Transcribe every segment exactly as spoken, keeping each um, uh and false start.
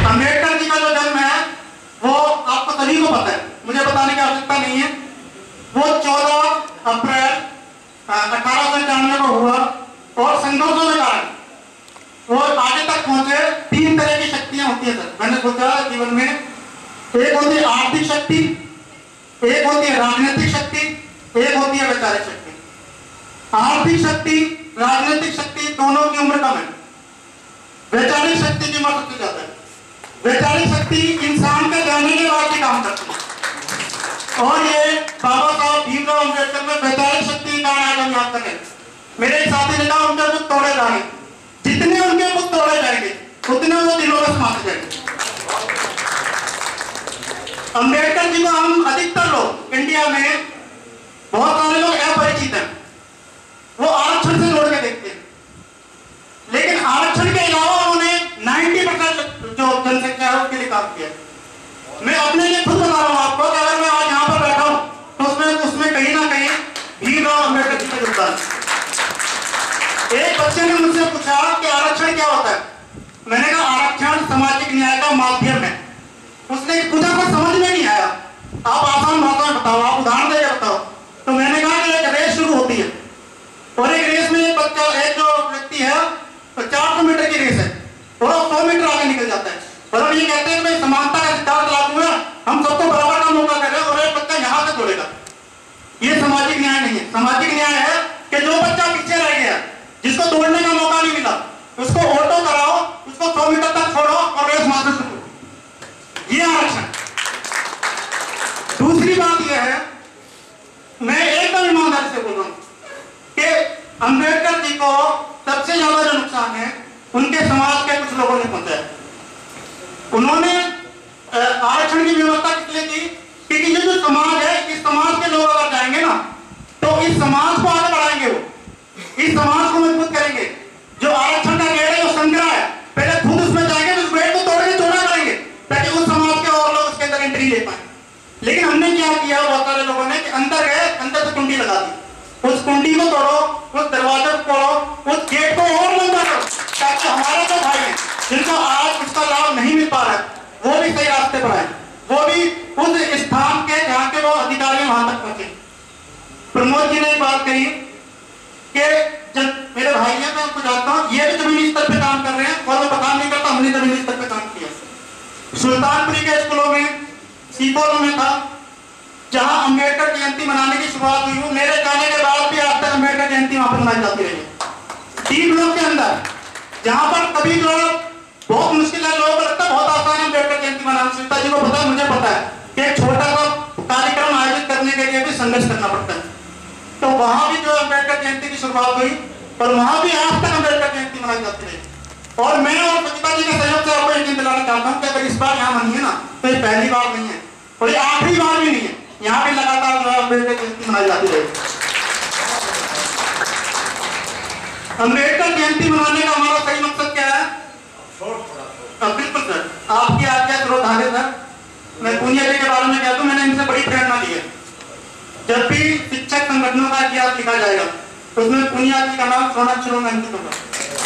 अम्बेडकर जी का जो जन्म है वो आपको सभी को पता है, मुझे बताने की आवश्यकता नहीं है। वो चौदह अप्रैल अठारह सौ इक्यानवे को हुआ और संघर्षों के कारण वो आगे तक पहुंचे। तीन तरह की शक्तियां होती है सर, मैंने सोचा जीवन में, एक होती है आर्थिक शक्ति, एक होती है राजनीतिक शक्ति, एक होती है वैचारिक शक्ति। आर्थिक शक्ति, राजनीतिक शक्ति दोनों की उम्र कम है, वैचारिक शक्ति की उम्र सबसे ज्यादा है। वैचारिक शक्ति इंसान के जाने के बाद ही काम करती है और ये बाबा साहब भीमराव अम्बेडकर में वैचारिक शक्ति का आज हम याद करें। मेरे एक साथी ने कहा उनके बुत तोड़े जाएंगे, जितने उनके बुत तोड़े जाएंगे उतने वो दिलों में समाते जाएंगे। अम्बेडकर जी को हम अधिकतर लोग इंडिया में, बहुत सारे लोग अपरिचित हैं, वो आरक्षण से जोड़ के देखते हैं, लेकिन आरक्षण के अलावा उन्होंने नब्बे परसेंट जो जनसंख्या है उसके लिए काम किया। मैं अपने लिए खुद बता रहा हूं आपको कि अगर मैं आज यहां पर बैठा हूं तो उसमें उसमें कहीं ना कहीं भीमराव अम्बेडकर जी का योगदान। एक बच्चे ने मुझसे पूछा कि आरक्षण क्या होता है, मैंने कहा आरक्षण सामाजिक न्याय का माध्यम है। उसने पूछा कुछ समझ में नहीं आया, आप आसान भाषा में बताओ, आप उदाहरण देकर बताओ। तो मैंने कहा कि एक रेस शुरू होती है और एक रेस में एक बच्चा, एक जो व्यक्ति है तो चार सौ मीटर की रेस है और वो सौ मीटर आगे निकल जाता है और हम ये कहते हैं कि समानता का सिद्धांत लागू है, हम सबको बराबर का मौका करें और एक बच्चा यहां से दौड़ेगा। ये सामाजिक न्याय नहीं है। सामाजिक न्याय है कि जो बच्चा पीछे रह गया, जिसको दौड़ने का मौका नहीं मिला, उसको ऑटो कराओ, उसको सौ मीटर तक छोड़ो और रेस वहां से शुरू। ये आरक्षण। दूसरी बात यह है, मैं एकदम ईमानदारी से बोल रहा हूं कि अम्बेडकर जी को सबसे ज्यादा जो नुकसान है उनके समाज के कुछ लोगों ने पहुंचाया। उन्होंने आरक्षण की व्यवस्था किस लिए की? क्योंकि ये जो समाज है, इस समाज के लोग अगर जाएंगे ना तो इस समाज को आगे बढ़ाएंगे, वो इस समाज को मजबूत करेंगे। जो आरक्षण का गेड़ है, जो संग्रह है, पहले खुद उसमें जाएंगे, उस गेड़ को तोड़ेंगे, चौड़ा करेंगे ताकि उस समाज के और लोग उसके अंदर एंट्री ले पाए। लेकिन हमने क्या किया, बहुत सारे लोगों ने कि अंदर गए, अंदर से कुंडी लगा दी, उस कुंडी को तोड़ो, उस दरवाजे को तोड़ो, उस गेट को और लंबा करो ताकि हमारे जो भाई हैं जिनको आज उसका लाभ नहीं मिल पा रहा है वो भी सही रास्ते पर आए, वो भी उस स्थान के जहाँ के वो अधिकारी वहां तक पहुंचे। प्रमोद जी ने एक बात कही कि जब मेरे भाई हैं, मैं उनको जानता हूँ, ये भी जमीनी स्तर पे काम कर रहे हैं और मैं पता नहीं करता, हमने जमीनी स्तर पे काम किया। सुल्तानपुरी के स्कूलों में, सीपोलों में था जहां अम्बेडकर जयंती मनाने की शुरुआत हुई। मेरे जाने के बाद भी आज तक अम्बेडकर जयंती वहां पर मनाई जाती रही। डी ब्लॉक के अंदर जहां पर कभी जो बहुत मुश्किल है, लोगों को लगता है बहुत आसान है अम्बेडकर जयंती मनाना, सीता जी को पता है, मुझे पता है कि एक छोटा सा कार्यक्रम आयोजित करने के लिए भी संघर्ष करना पड़ता है। तो वहां भी जो अम्बेडकर जयंती की शुरुआत हुई और वहां भी आज तक अम्बेडकर जयंती मनाई जाती रही। और मैं और सचिता जी के सहयोग से आपको यकीन दिलाना चाहता हूँ कि अगर इस बार यहाँ मनी है ना तो ये पहली बार नहीं है और ये आखिरी बार भी नहीं है, यहाँ भी लगातार जो है अम्बेडकर जयंती मनाई जाती रही। अम्बेडकर जयंती मनाने का हमारा सही मकसद क्या है? बिल्कुल सर, आपकी आज्ञा श्रोधार्य सर, मैं पूनिया जी के बारे में कहता हूँ, मैंने इनसे बड़ी प्रेरणा ली है। जब भी शिक्षक संगठनों का इतिहास लिखा जाएगा तो उसमें पूनिया जी का नाम सोनाक्षरों में अंकित होगा।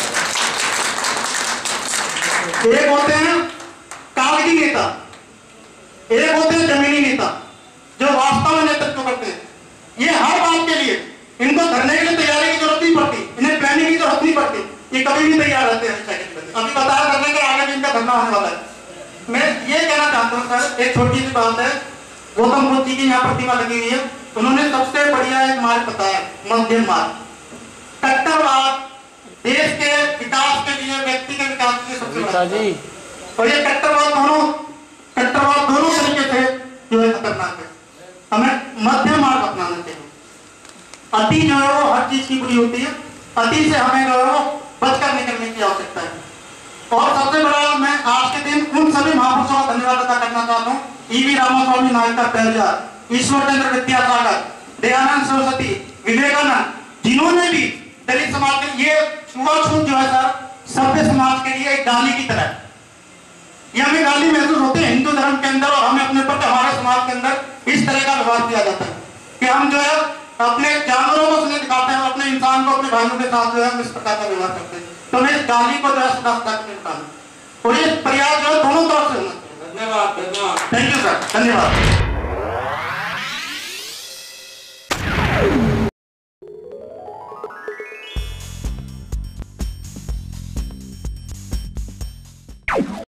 एक होते हैं कागजी नेता, एक होते हैं जमीनी नेता जो वास्तव में नेतृत्व करते हैं। ये हर बात के लिए इनको धरने के लिए तैयारी की जरूरत नहीं पड़ती, इन्हें प्लानिंग की जरूरत नहीं पड़ती, ये कभी भी तैयार रहते हैं। अभी बताया करने के आगे भी इनका धरना होने वाला है। मैं ये कहना चाहता हूँ सर, एक छोटी सी बात है, गौतम बुद्ध जी की यहाँ प्रतिमा लगी हुई है, उन्होंने सबसे बढ़िया एक मार्ग बताया, मध्यम मार्ग। कट्टरवाद देश के विकास के लिए, व्यक्ति के विकास के लिए सबसे बड़ा, और ये कट्टरवाद दोनों कट्टरवाद दोनों तरीके से जो है खतरनाक है। हमें मध्यम मार्ग अपनाना चाहिए। अति जो है वो हर चीज की बुरी होती है, अति से हमें जो है वो बचकर निकलने की आवश्यकता है। और सबसे बड़ा, मैं आज के दिन उन सभी महापुरुषों का धन्यवाद अदा करना चाहता हूँ, ईवी रामास्वामी नायकर, ईश्वर चंद्र विद्यासागर, दयानंद सरस्वती, विवेकानंद, जिन्होंने भी दलित समाज के ये छुआछूत जो है सर सभ्य समाज के लिए एक गाली की तरह, ये हमें गाली महसूस होती है हिंदू धर्म के अंदर, और हमें अपने ऊपर हमारे समाज के अंदर इस तरह का व्यवहार किया जाता है कि हम जो है अपने जानवरों को सुने दिखाते हैं, अपने इंसान को, अपने भाइयों के साथ जो है इस प्रकार का व्यवहार करते हैं। तो मैं इस गाली को जो है सदा सदा के लिए और ये प्रयास जो है दोनों तरफ से होना चाहिए। धन्यवाद धन्यवाद। थैंक यू सर, धन्यवाद।